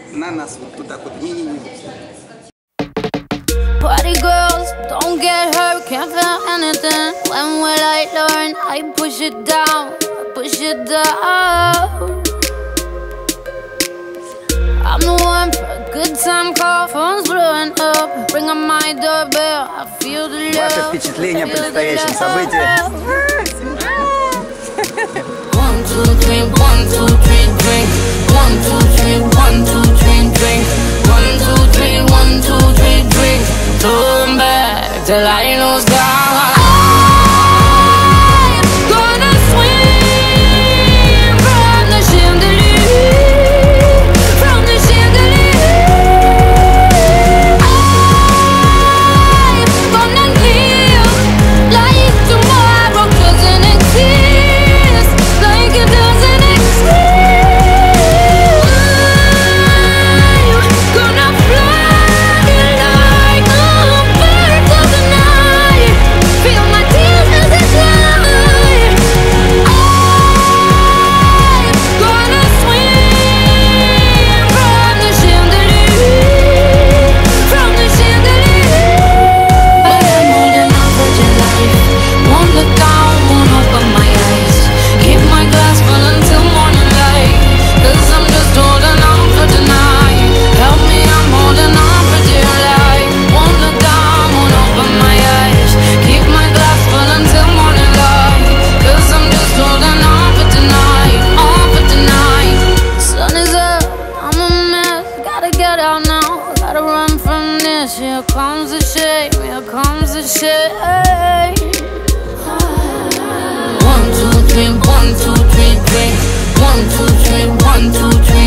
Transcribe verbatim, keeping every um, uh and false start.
на нас вот туда вот. Не-не-не. Party girls, don't get hurt, can't feel anything. When will I learn? I push it down, push it down. I'm the one for a good time call, phone's blowing up. Ring on my doorbell, I feel the love. Ваше впечатление о предстоящем событии? One, two, three, one, two, three, drink. One, two, three, one, two, three, drink. One, two, three, one, two, three, drink. Turn back till I lose God. I'm gonna swim from the chandelier, from the chandelier. I'm gonna live like tomorrow doesn't exist, like it doesn't exist. I'm gonna fly like a bird of the night. Feel my tears as they fly. I'm gonna swim from the chandelier, from the chandelier. But I'm holding on for your life. Won't look down, won't open my eyes. Keep my glass full until morning light. Cause I'm just holding on for tonight. Help me, I'm holding on for dear life. Won't look down, won't open my eyes. Keep my glass full until morning light. Cause I'm just holding on for tonight, on for tonight. Sun is up, I'm a mess. Gotta get out now, gotta run from this. Here comes the shame, here comes the shame. One, two, three, one, two, three, drink. One, two, three, one, two, three.